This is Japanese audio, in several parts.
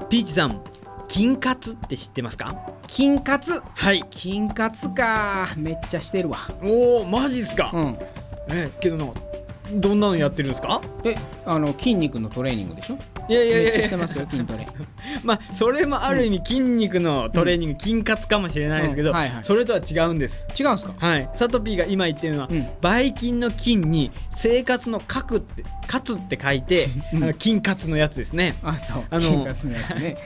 ピーチさん、筋活って知ってますか？ 筋活。 はい。 筋活か、めっちゃしてるわ。 おお、マジっすか。 うん。 けどな、どんなのやってるんですか？ 筋肉のトレーニングでしょ。 いやいやいめっちゃやしてますよ、筋トレ。 まあそれもある意味筋肉のトレーニング、筋活かもしれないですけど、それとは違うんです。 違うんすか？ はい。サトピーが今言ってるのは、ばい筋の筋に生活の活って活って書いて、筋活のやつですね。 あ、そう。筋活のやつね。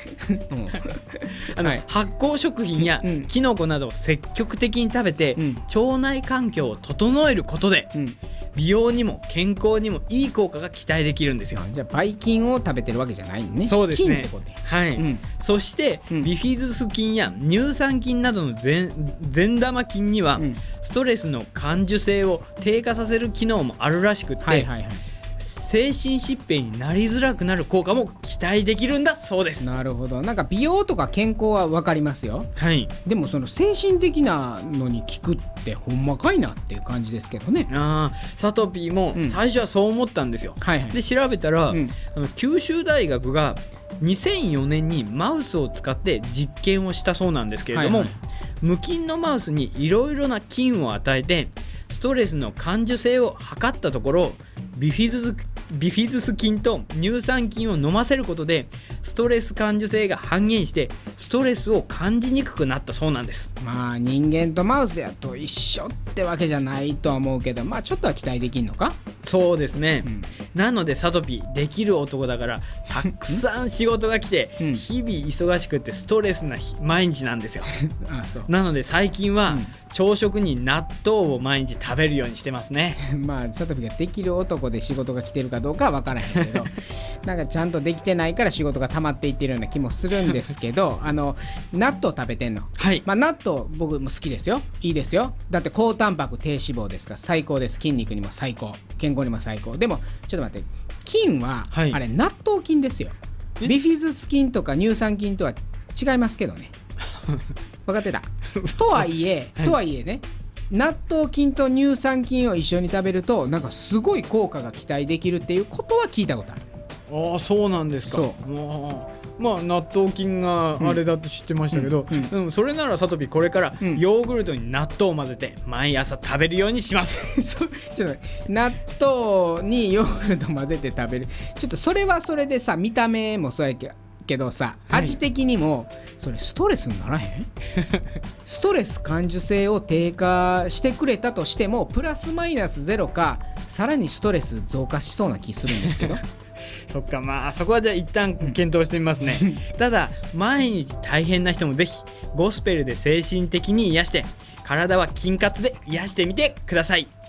発酵食品やキノコなどを積極的に食べて、腸内環境を整えることで、美容にも健康にもいい効果が期待できるんですよ。 じゃあばい菌を食べてるわけじゃないね。 そうですね。 菌ってことや。 はい。そしてビフィズス菌や乳酸菌などの善玉菌にはストレスの感受性を低下させる機能もあるらしくって、精神疾病になりづらくなる効果も期待できるんだそうです。 なるほど。なんか美容とか健康は分かりますよ。 はい。 でもその精神的なのに効くってほんまかいなっていう感じですけどね。 サトピーも最初はそう思ったんですよ。で調べたら、九州大学が2004年にマウスを使って実験をしたそうなんですけれども、無菌のマウスにいろいろな菌を与えてストレスの感受性を測ったところ、ビフィズス菌と乳酸菌を飲ませることでストレス感受性が半減してストレスを感じにくくなったそうなんです。 まあ人間とマウスやと一緒ってわけじゃないとは思うけど、まあちょっとは期待できんのか。 そうですね、なのでサトピーできる男だからたくさん仕事が来て日々忙しくてストレスな毎日なんですよ。なので最近は朝食に納豆を毎日食べるようにしてますね。 まあサトピーができる男で仕事が来てるかどうかは分からへんけどなんかちゃんとできてないから仕事が溜まっていってるような気もするんですけど納豆食べてんの。 はい。 まあ納豆僕も好きですよ。いいですよ。だって高タンパク低脂肪ですから最高です。筋肉にも最高、健康にも最高。でもちょっと待って、菌は、あれ納豆菌ですよ。ビフィズス菌とか乳酸菌とは違いますけどね。分かってた。とはいえね、納豆菌と乳酸菌を一緒に食べるとなんかすごい効果が期待できるっていうことは聞いたことある。 ああ、そうなんですか。まあ納豆菌があれだと知ってましたけど、それならサトピーこれからヨーグルトに納豆を混ぜて毎朝食べるようにします。 ちょっと待って、納豆にヨーグルト混ぜて食べる、ちょっとそれはそれでさ、見た目もそうやけどさ、味的にもそれストレスにならへん？ストレス感受性を低下してくれたとしてもプラスマイナスゼロかさらにストレス増加しそうな気するんですけど。 そっか、まあそこはじゃあ一旦検討してみますね。ただ毎日大変な人もぜひゴスペルで精神的に癒して、体は筋活で癒してみてください。